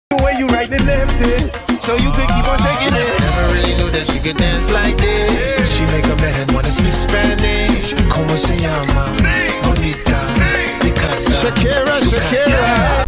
The way you right and left it, so you could keep on shaking it. Never really knew that she could dance like this. She make a man wanna speak Spanish. Como se llama? Bonita. Picasa. Shakira, Shakira.